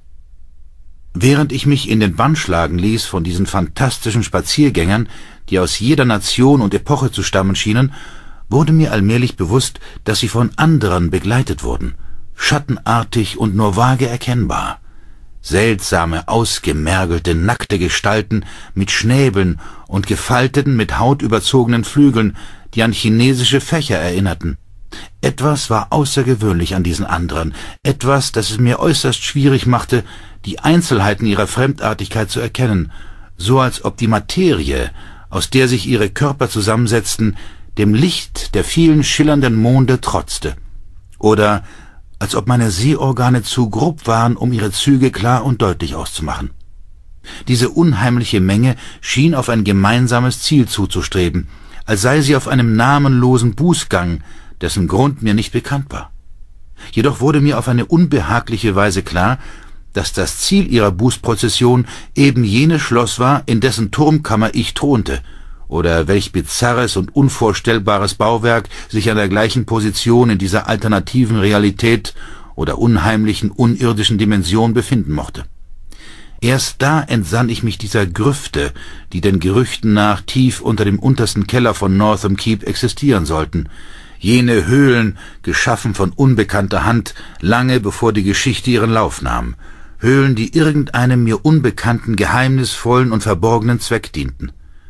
Während ich mich in den Bann schlagen ließ von diesen fantastischen Spaziergängern, die aus jeder Nation und Epoche zu stammen schienen, wurde mir allmählich bewusst, dass sie von anderen begleitet wurden, schattenartig und nur vage erkennbar. Seltsame, ausgemergelte, nackte Gestalten mit Schnäbeln und gefalteten, mit Haut überzogenen Flügeln, die an chinesische Fächer erinnerten. Etwas war außergewöhnlich an diesen anderen, etwas, das es mir äußerst schwierig machte, die Einzelheiten ihrer Fremdartigkeit zu erkennen, so als ob die Materie, aus der sich ihre Körper zusammensetzten, dem Licht der vielen schillernden Monde trotzte, oder als ob meine Sehorgane zu grob waren, um ihre Züge klar und deutlich auszumachen. Diese unheimliche Menge schien auf ein gemeinsames Ziel zuzustreben, als sei sie auf einem namenlosen Bußgang, dessen Grund mir nicht bekannt war. Jedoch wurde mir auf eine unbehagliche Weise klar, dass das Ziel ihrer Bußprozession eben jenes Schloss war, in dessen Turmkammer ich thronte, oder welch bizarres und unvorstellbares Bauwerk sich an der gleichen Position in dieser alternativen Realität oder unheimlichen, unirdischen Dimension befinden mochte. Erst da entsann ich mich dieser Grüfte, die den Gerüchten nach tief unter dem untersten Keller von Northam Keep existieren sollten, jene Höhlen, geschaffen von unbekannter Hand, lange bevor die Geschichte ihren Lauf nahm, Höhlen, die irgendeinem mir unbekannten, geheimnisvollen und verborgenen Zweck dienten.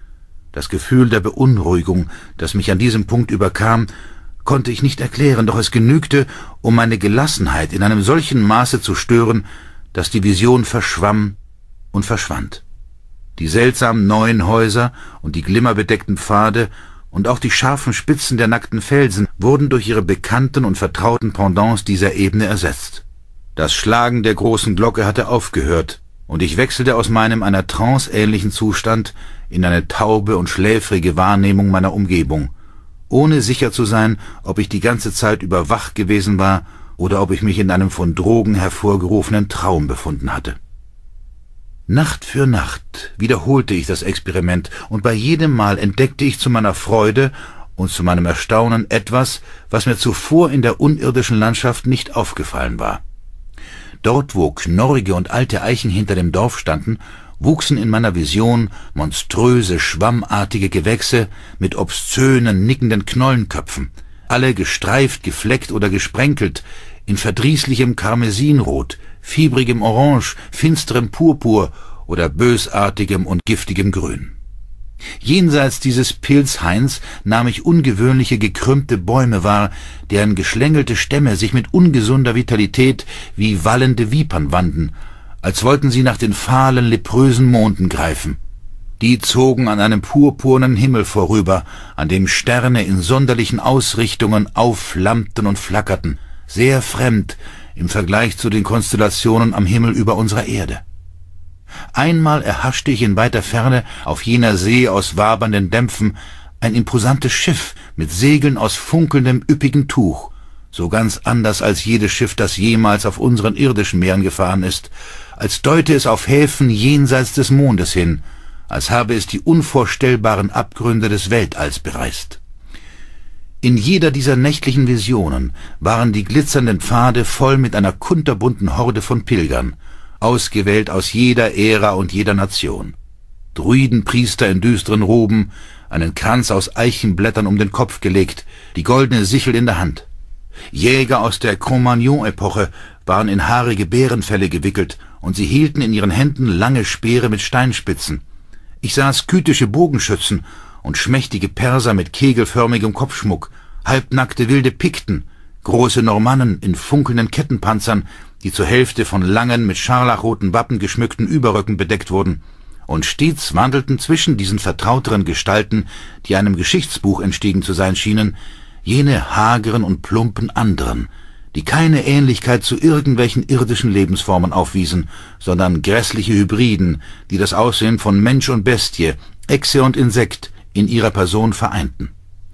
Das Gefühl der Beunruhigung, das mich an diesem Punkt überkam, konnte ich nicht erklären, doch es genügte, um meine Gelassenheit in einem solchen Maße zu stören, dass die Vision verschwamm und verschwand. Die seltsamen neuen Häuser und die glimmerbedeckten Pfade und auch die scharfen Spitzen der nackten Felsen wurden durch ihre bekannten und vertrauten Pendants dieser Ebene ersetzt. Das Schlagen der großen Glocke hatte aufgehört, und ich wechselte aus meinem einer tranceähnlichen Zustand in eine taube und schläfrige Wahrnehmung meiner Umgebung, ohne sicher zu sein, ob ich die ganze Zeit über wach gewesen war oder ob ich mich in einem von Drogen hervorgerufenen Traum befunden hatte. Nacht für Nacht wiederholte ich das Experiment, und bei jedem Mal entdeckte ich zu meiner Freude und zu meinem Erstaunen etwas, was mir zuvor in der unirdischen Landschaft nicht aufgefallen war. Dort, wo knorrige und alte Eichen hinter dem Dorf standen, wuchsen in meiner Vision monströse, schwammartige Gewächse mit obszönen, nickenden Knollenköpfen, alle gestreift, gefleckt oder gesprenkelt, in verdrießlichem Karmesinrot, fiebrigem Orange, finsterem Purpur oder bösartigem und giftigem Grün. Jenseits dieses Pilzhains nahm ich ungewöhnliche gekrümmte Bäume wahr, deren geschlängelte Stämme sich mit ungesunder Vitalität wie wallende Vipern wanden, als wollten sie nach den fahlen, leprösen Monden greifen. Die zogen an einem purpurnen Himmel vorüber, an dem Sterne in sonderlichen Ausrichtungen aufflammten und flackerten, sehr fremd im Vergleich zu den Konstellationen am Himmel über unserer Erde. Einmal erhaschte ich in weiter Ferne auf jener See aus wabernden Dämpfen ein imposantes Schiff mit Segeln aus funkelndem, üppigem Tuch, so ganz anders als jedes Schiff, das jemals auf unseren irdischen Meeren gefahren ist, als deute es auf Häfen jenseits des Mondes hin, als habe es die unvorstellbaren Abgründe des Weltalls bereist. In jeder dieser nächtlichen Visionen waren die glitzernden Pfade voll mit einer kunterbunten Horde von Pilgern, ausgewählt aus jeder Ära und jeder Nation. Druidenpriester in düsteren Roben, einen Kranz aus Eichenblättern um den Kopf gelegt, die goldene Sichel in der Hand. Jäger aus der Cro-Magnon-Epoche waren in haarige Bärenfelle gewickelt, und sie hielten in ihren Händen lange Speere mit Steinspitzen. Ich sah skythische Bogenschützen und schmächtige Perser mit kegelförmigem Kopfschmuck, halbnackte wilde Pikten, große Normannen in funkelnden Kettenpanzern, die zur Hälfte von langen, mit scharlachroten Wappen geschmückten Überröcken bedeckt wurden, und stets wandelten zwischen diesen vertrauteren Gestalten, die einem Geschichtsbuch entstiegen zu sein schienen, jene hageren und plumpen anderen, die keine Ähnlichkeit zu irgendwelchen irdischen Lebensformen aufwiesen, sondern grässliche Hybriden, die das Aussehen von Mensch und Bestie, Echse und Insekt in ihrer Person vereinten.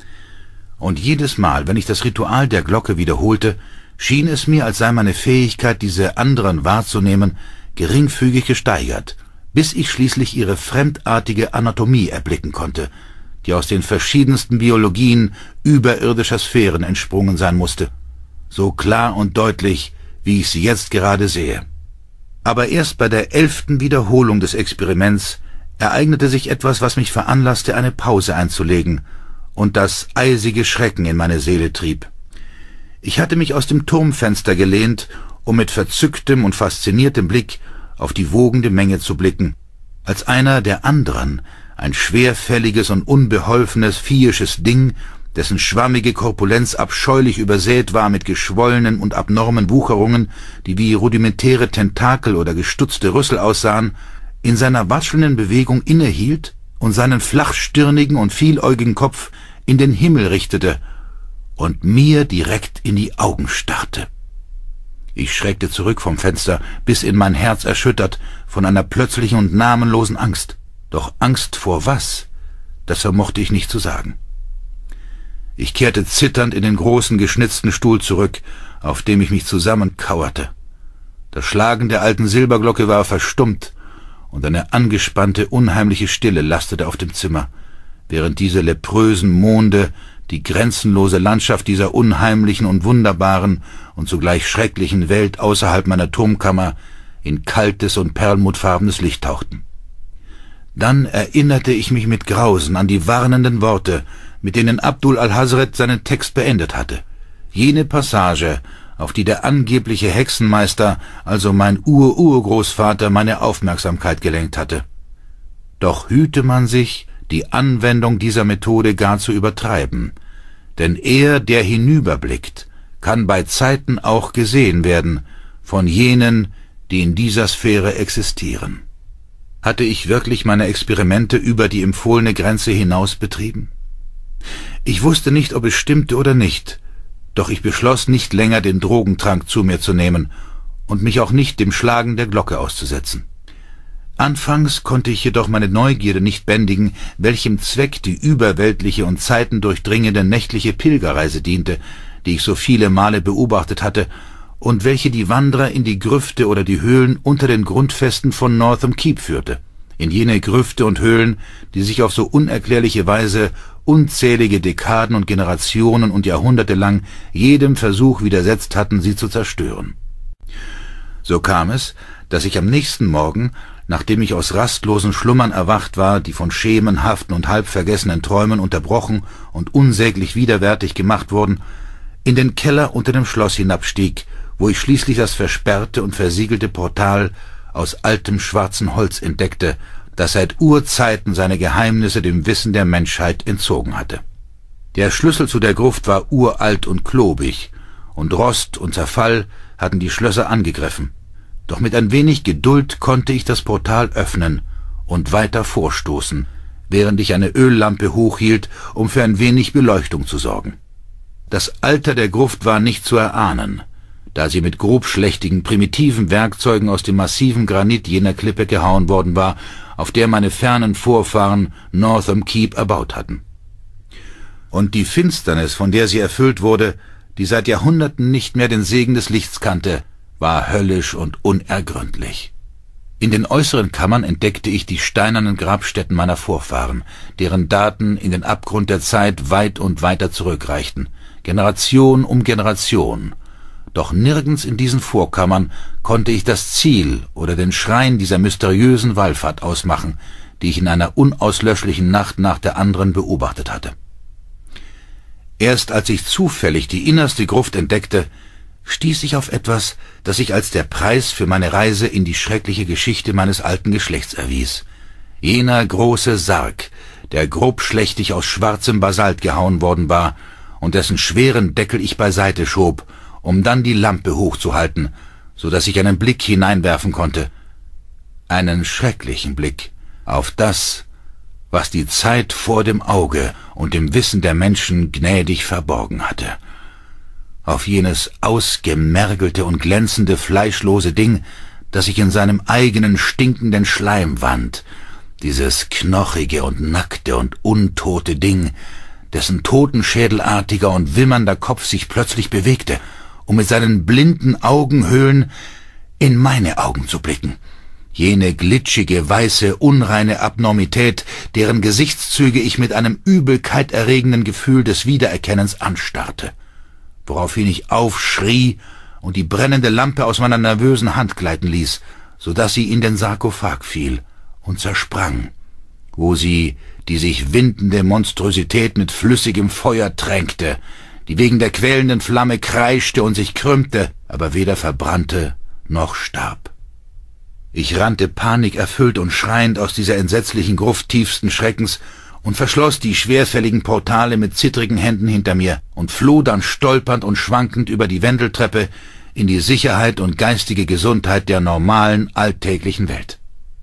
Und jedes Mal, wenn ich das Ritual der Glocke wiederholte, schien es mir, als sei meine Fähigkeit, diese anderen wahrzunehmen, geringfügig gesteigert, bis ich schließlich ihre fremdartige Anatomie erblicken konnte, die aus den verschiedensten Biologien überirdischer Sphären entsprungen sein musste, so klar und deutlich, wie ich sie jetzt gerade sehe. Aber erst bei der elften Wiederholung des Experiments ereignete sich etwas, was mich veranlasste, eine Pause einzulegen und das eisige Schrecken in meine Seele trieb. Ich hatte mich aus dem Turmfenster gelehnt, um mit verzücktem und fasziniertem Blick auf die wogende Menge zu blicken, als einer der anderen, ein schwerfälliges und unbeholfenes viehisches Ding, dessen schwammige Korpulenz abscheulich übersät war mit geschwollenen und abnormen Wucherungen, die wie rudimentäre Tentakel oder gestutzte Rüssel aussahen, in seiner watschelnden Bewegung innehielt und seinen flachstirnigen und vieläugigen Kopf in den Himmel richtete und mir direkt in die Augen starrte. Ich schreckte zurück vom Fenster, bis in mein Herz erschüttert von einer plötzlichen und namenlosen Angst. Doch Angst vor was? Das vermochte ich nicht zu sagen. Ich kehrte zitternd in den großen, geschnitzten Stuhl zurück, auf dem ich mich zusammenkauerte. Das Schlagen der alten Silberglocke war verstummt, und eine angespannte, unheimliche Stille lastete auf dem Zimmer, während diese leprösen Monde die grenzenlose Landschaft dieser unheimlichen und wunderbaren und zugleich schrecklichen Welt außerhalb meiner Turmkammer in kaltes und perlmutfarbenes Licht tauchten. Dann erinnerte ich mich mit Grausen an die warnenden Worte, mit denen Abdul al-Hazret seinen Text beendet hatte. Jene Passage, auf die der angebliche Hexenmeister, also mein Ur-Urgroßvater, meine Aufmerksamkeit gelenkt hatte. Doch hüte man sich, die Anwendung dieser Methode gar zu übertreiben, denn er, der hinüberblickt, kann bei Zeiten auch gesehen werden von jenen, die in dieser Sphäre existieren. Hatte ich wirklich meine Experimente über die empfohlene Grenze hinaus betrieben? Ich wusste nicht, ob es stimmte oder nicht, doch ich beschloss, nicht länger den Drogentrank zu mir zu nehmen und mich auch nicht dem Schlagen der Glocke auszusetzen. Anfangs konnte ich jedoch meine Neugierde nicht bändigen, welchem Zweck die überweltliche und zeitendurchdringende nächtliche Pilgerreise diente, die ich so viele Male beobachtet hatte und welche die Wanderer in die Grüfte oder die Höhlen unter den Grundfesten von Northam Keep führte, in jene Grüfte und Höhlen, die sich auf so unerklärliche Weise unzählige Dekaden und Generationen und Jahrhunderte lang jedem Versuch widersetzt hatten, sie zu zerstören. So kam es, dass ich am nächsten Morgen, nachdem ich aus rastlosen Schlummern erwacht war, die von schemenhaften und halb vergessenen Träumen unterbrochen und unsäglich widerwärtig gemacht wurden, in den Keller unter dem Schloss hinabstieg, wo ich schließlich das versperrte und versiegelte Portal aus altem schwarzen Holz entdeckte, das seit Urzeiten seine Geheimnisse dem Wissen der Menschheit entzogen hatte. Der Schlüssel zu der Gruft war uralt und klobig, und Rost und Zerfall hatten die Schlösser angegriffen. Doch mit ein wenig Geduld konnte ich das Portal öffnen und weiter vorstoßen, während ich eine Öllampe hochhielt, um für ein wenig Beleuchtung zu sorgen. Das Alter der Gruft war nicht zu erahnen, da sie mit grobschlächtigen, primitiven Werkzeugen aus dem massiven Granit jener Klippe gehauen worden war, auf der meine fernen Vorfahren Northam Keep erbaut hatten. Und die Finsternis, von der sie erfüllt wurde, die seit Jahrhunderten nicht mehr den Segen des Lichts kannte, war höllisch und unergründlich. In den äußeren Kammern entdeckte ich die steinernen Grabstätten meiner Vorfahren, deren Daten in den Abgrund der Zeit weit und weiter zurückreichten, Generation um Generation. Doch nirgends in diesen Vorkammern konnte ich das Ziel oder den Schrein dieser mysteriösen Wallfahrt ausmachen, die ich in einer unauslöschlichen Nacht nach der anderen beobachtet hatte. Erst als ich zufällig die innerste Gruft entdeckte, stieß ich auf etwas, das sich als der Preis für meine Reise in die schreckliche Geschichte meines alten Geschlechts erwies. Jener große Sarg, der grobschlächtig aus schwarzem Basalt gehauen worden war und dessen schweren Deckel ich beiseite schob, um dann die Lampe hochzuhalten, so dass ich einen Blick hineinwerfen konnte. Einen schrecklichen Blick auf das, was die Zeit vor dem Auge und dem Wissen der Menschen gnädig verborgen hatte. Auf jenes ausgemergelte und glänzende, fleischlose Ding, das sich in seinem eigenen stinkenden Schleim wand, dieses knochige und nackte und untote Ding, dessen totenschädelartiger und wimmernder Kopf sich plötzlich bewegte, um mit seinen blinden Augenhöhlen in meine Augen zu blicken. Jene glitschige, weiße, unreine Abnormität, deren Gesichtszüge ich mit einem übelkeiterregenden Gefühl des Wiedererkennens anstarrte, woraufhin ich aufschrie und die brennende Lampe aus meiner nervösen Hand gleiten ließ, so dass sie in den Sarkophag fiel und zersprang, wo sie die sich windende Monstrosität mit flüssigem Feuer tränkte, die wegen der quälenden Flamme kreischte und sich krümmte, aber weder verbrannte noch starb. Ich rannte panikerfüllt und schreiend aus dieser entsetzlichen Gruft tiefsten Schreckens und verschloss die schwerfälligen Portale mit zittrigen Händen hinter mir und floh dann stolpernd und schwankend über die Wendeltreppe in die Sicherheit und geistige Gesundheit der normalen, alltäglichen Welt.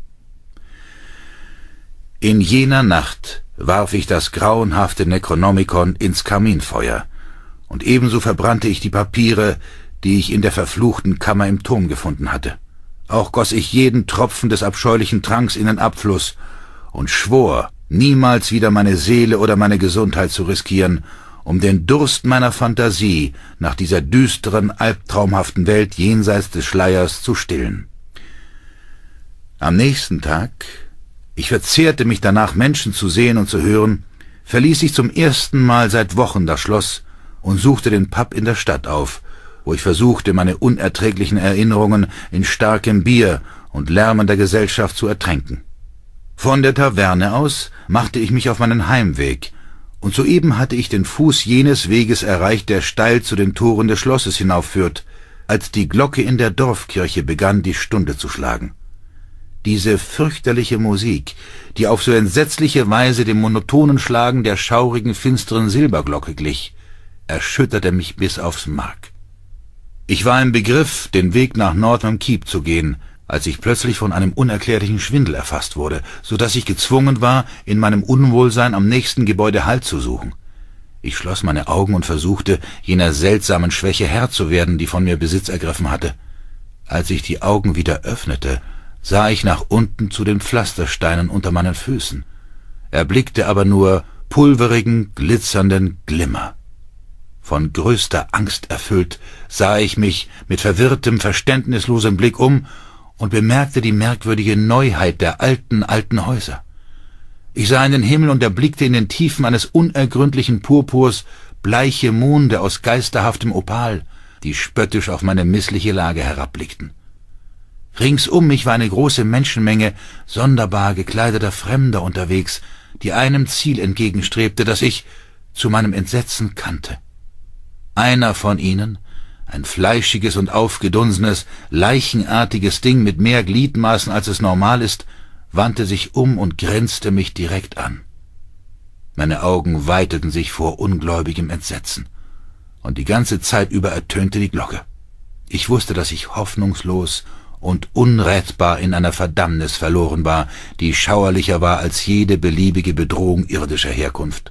In jener Nacht warf ich das grauenhafte Necronomicon ins Kaminfeuer, und ebenso verbrannte ich die Papiere, die ich in der verfluchten Kammer im Turm gefunden hatte. Auch goss ich jeden Tropfen des abscheulichen Tranks in den Abfluss und schwor, niemals wieder meine Seele oder meine Gesundheit zu riskieren, um den Durst meiner Fantasie nach dieser düsteren, albtraumhaften Welt jenseits des Schleiers zu stillen. Am nächsten Tag, ich verzehrte mich danach, Menschen zu sehen und zu hören, verließ ich zum ersten Mal seit Wochen das Schloss und suchte den Pub in der Stadt auf, wo ich versuchte, meine unerträglichen Erinnerungen in starkem Bier und lärmender Gesellschaft zu ertränken. Von der Taverne aus machte ich mich auf meinen Heimweg, und soeben hatte ich den Fuß jenes Weges erreicht, der steil zu den Toren des Schlosses hinaufführt, als die Glocke in der Dorfkirche begann, die Stunde zu schlagen. Diese fürchterliche Musik, die auf so entsetzliche Weise dem monotonen Schlagen der schaurigen, finsteren Silberglocke glich, erschütterte mich bis aufs Mark. Ich war im Begriff, den Weg nach Northam Keep zu gehen, als ich plötzlich von einem unerklärlichen Schwindel erfasst wurde, so dass ich gezwungen war, in meinem Unwohlsein am nächsten Gebäude Halt zu suchen. Ich schloss meine Augen und versuchte, jener seltsamen Schwäche Herr zu werden, die von mir Besitz ergriffen hatte. Als ich die Augen wieder öffnete, sah ich nach unten zu den Pflastersteinen unter meinen Füßen, erblickte aber nur pulverigen, glitzernden Glimmer. Von größter Angst erfüllt, sah ich mich mit verwirrtem, verständnislosem Blick um und bemerkte die merkwürdige Neuheit der alten, alten Häuser. Ich sah in den Himmel und erblickte in den Tiefen eines unergründlichen Purpurs bleiche Monde aus geisterhaftem Opal, die spöttisch auf meine missliche Lage herabblickten. Rings um mich war eine große Menschenmenge sonderbar gekleideter Fremder unterwegs, die einem Ziel entgegenstrebte, das ich zu meinem Entsetzen kannte. Einer von ihnen, ein fleischiges und aufgedunsenes, leichenartiges Ding mit mehr Gliedmaßen, als es normal ist, wandte sich um und grinste mich direkt an. Meine Augen weiteten sich vor ungläubigem Entsetzen, und die ganze Zeit über ertönte die Glocke. Ich wusste, dass ich hoffnungslos und unrettbar in einer Verdammnis verloren war, die schauerlicher war als jede beliebige Bedrohung irdischer Herkunft.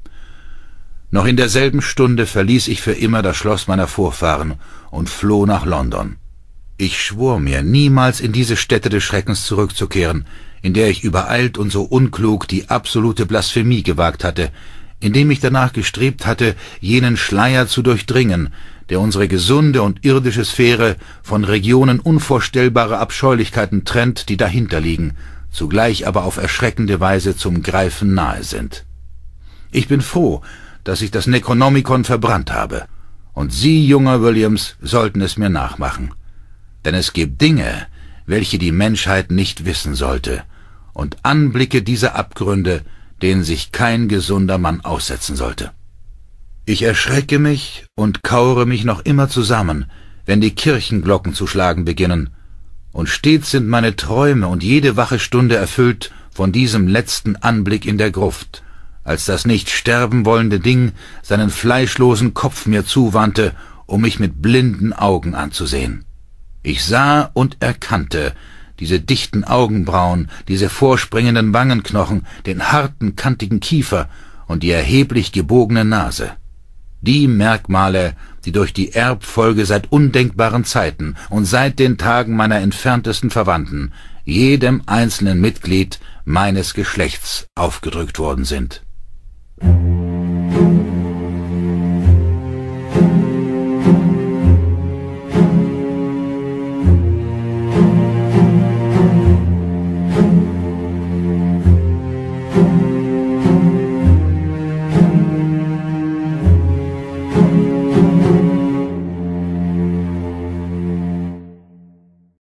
Noch in derselben Stunde verließ ich für immer das Schloss meiner Vorfahren und floh nach London. Ich schwor mir, niemals in diese Stätte des Schreckens zurückzukehren, in der ich übereilt und so unklug die absolute Blasphemie gewagt hatte, indem ich danach gestrebt hatte, jenen Schleier zu durchdringen, der unsere gesunde und irdische Sphäre von Regionen unvorstellbarer Abscheulichkeiten trennt, die dahinter liegen, zugleich aber auf erschreckende Weise zum Greifen nahe sind. Ich bin froh, dass ich das Necronomicon verbrannt habe, und Sie, junger Williams, sollten es mir nachmachen. Denn es gibt Dinge, welche die Menschheit nicht wissen sollte, und Anblicke dieser Abgründe, denen sich kein gesunder Mann aussetzen sollte. Ich erschrecke mich und kauere mich noch immer zusammen, wenn die Kirchenglocken zu schlagen beginnen, und stets sind meine Träume und jede wache Stunde erfüllt von diesem letzten Anblick in der Gruft, als das nicht sterben wollende Ding seinen fleischlosen Kopf mir zuwandte, um mich mit blinden Augen anzusehen. Ich sah und erkannte diese dichten Augenbrauen, diese vorspringenden Wangenknochen, den harten, kantigen Kiefer und die erheblich gebogene Nase. Die Merkmale, die durch die Erbfolge seit undenkbaren Zeiten und seit den Tagen meiner entferntesten Verwandten jedem einzelnen Mitglied meines Geschlechts aufgedrückt worden sind.